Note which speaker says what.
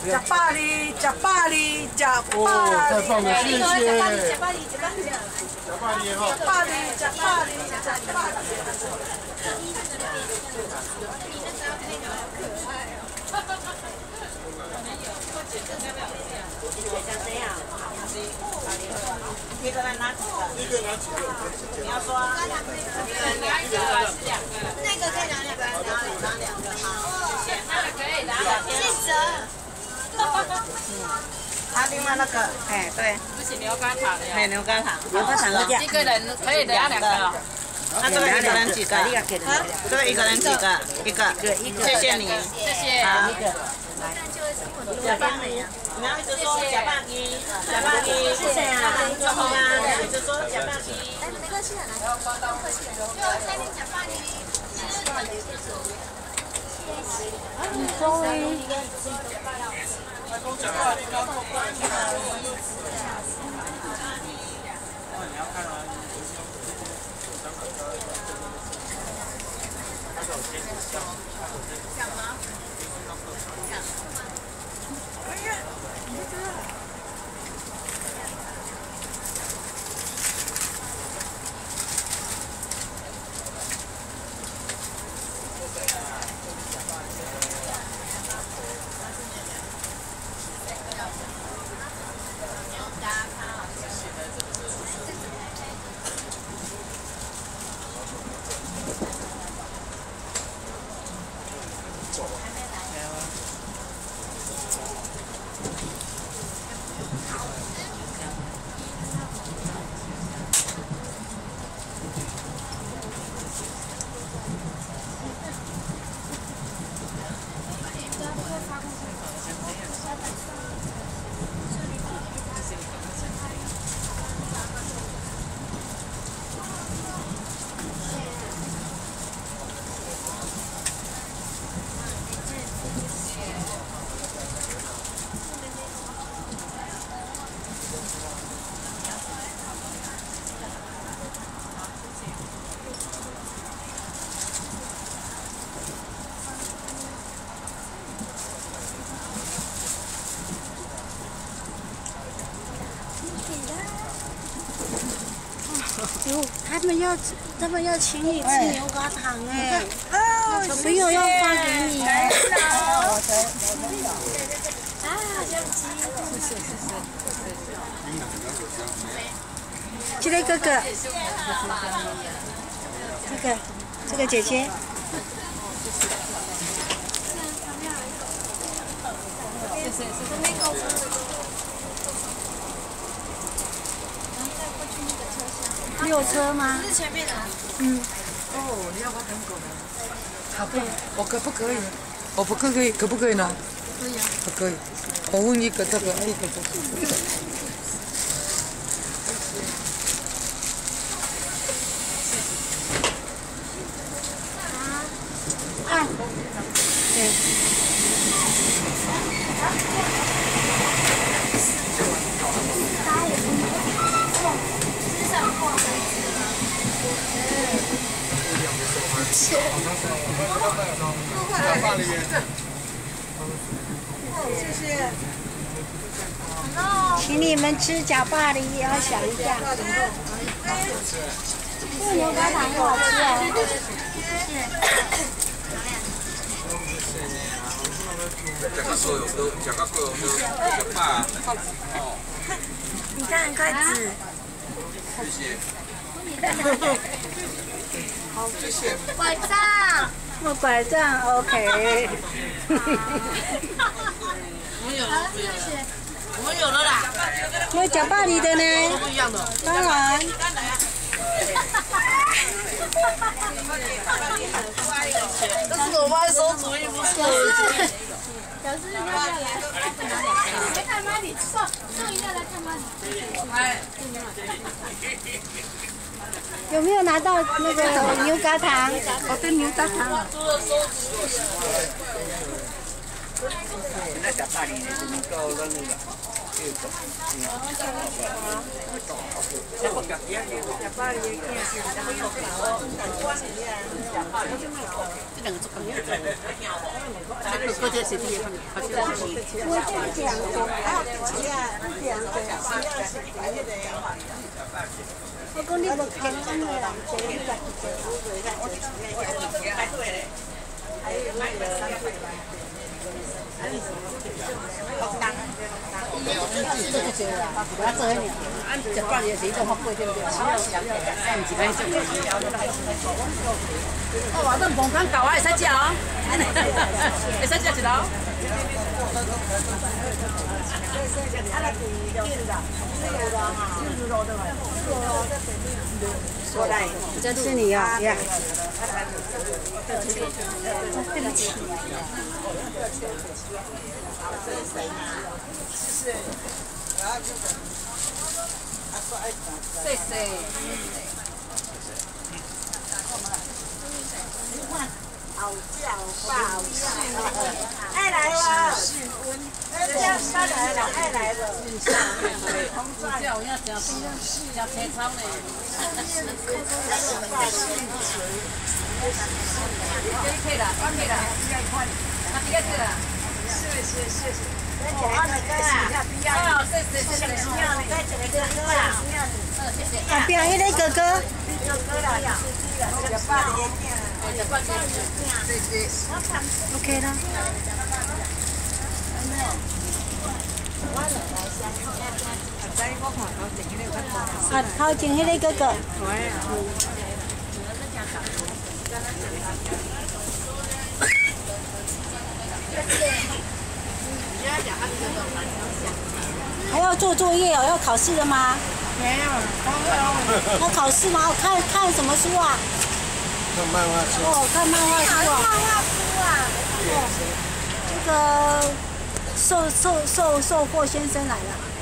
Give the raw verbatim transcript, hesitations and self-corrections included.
Speaker 1: 假巴黎，假巴黎，假巴黎。
Speaker 2: 哦，太棒了，谢谢。
Speaker 1: 假巴黎，假巴黎，假巴黎。
Speaker 2: 假巴黎哈。
Speaker 1: 假巴黎，假巴黎，假巴黎。
Speaker 3: 一个人拿几个？
Speaker 2: 一个拿几个？
Speaker 3: 你要说，一个人两个，是两个。那个可以拿两个，拿拿两个。好，谢谢。那个可以拿两个。记者。他另外那个，哎，对。不是牛轧糖的呀。对，牛轧糖。牛轧糖的。一个人可以拿两个。那这个一个人几个？这个一个人几个？一个。谢谢你。谢谢。好。假巴黎，你要一直说假巴黎，假巴黎，谢谢啊，做好啊，一直说假巴黎。哎，没关系的，来，不客气，就那边假巴黎。
Speaker 1: 你终于。
Speaker 3: 干嘛？
Speaker 4: 哟，他们要他们要请你吃牛轧糖哎，小朋友要发给你哎。啊，相机。谢谢谢谢。这个哥哥，这个这个姐姐。谢谢谢谢。六车吗？
Speaker 3: 是前面的。
Speaker 4: 嗯。
Speaker 1: 哦，你要我等狗吗？
Speaker 5: 好不？我可不可以？我不可以，可不可以呢？
Speaker 4: 可以啊。
Speaker 5: 不可以。我问一个这个，一个这个。
Speaker 4: 啊。对。
Speaker 1: 谢谢。
Speaker 4: 请你们吃假巴黎也要想一下。这个牛轧糖很好吃啊。你看筷子。谢谢。好，谢谢。拐杖。我拐杖 ，OK。
Speaker 3: 我们有了，谢谢。我们有了啦。
Speaker 4: 有假巴黎的呢。
Speaker 3: 不一样的。
Speaker 4: 当然。
Speaker 3: 但是我妈手主意不错。
Speaker 4: 小师要不要来？来看妈咪，送送一个来看妈咪。有没有拿到那个牛轧糖？我的牛轧糖。
Speaker 6: 那十八年的时候到咱那个这个，这不讲别的，十八年的件事，咱们要搞，光是呀，这两个做朋友，这个国家是第一方面，好像是。
Speaker 4: 我就讲过，啊，是啊，讲过，我讲你无看安尼啦，坐你家己坐，我坐。
Speaker 1: 食饭也是一种福贵，对不对？哦，我这饭汤够啊，会使食哦，会使食一道。
Speaker 4: 这是你啊，呀。对不起。
Speaker 1: 谢谢。
Speaker 4: 好叫吧，爱来了，这样八来了，爱来了。
Speaker 1: 叫要食食青草呢。可以可以啦，可以啦，那别去啦。谢谢谢谢。哦，那个啊，哦，谢谢谢谢。
Speaker 4: 旁边迄个哥哥。OK 啦。啊，头前迄个哥哥。还要做作业哦？要考试了吗？
Speaker 1: 没有，
Speaker 4: 要考试吗？看看什么书啊？
Speaker 2: 看漫画书。
Speaker 4: 哦，看漫画书啊。漫画书啊。哦，这个售售售售货先生来了。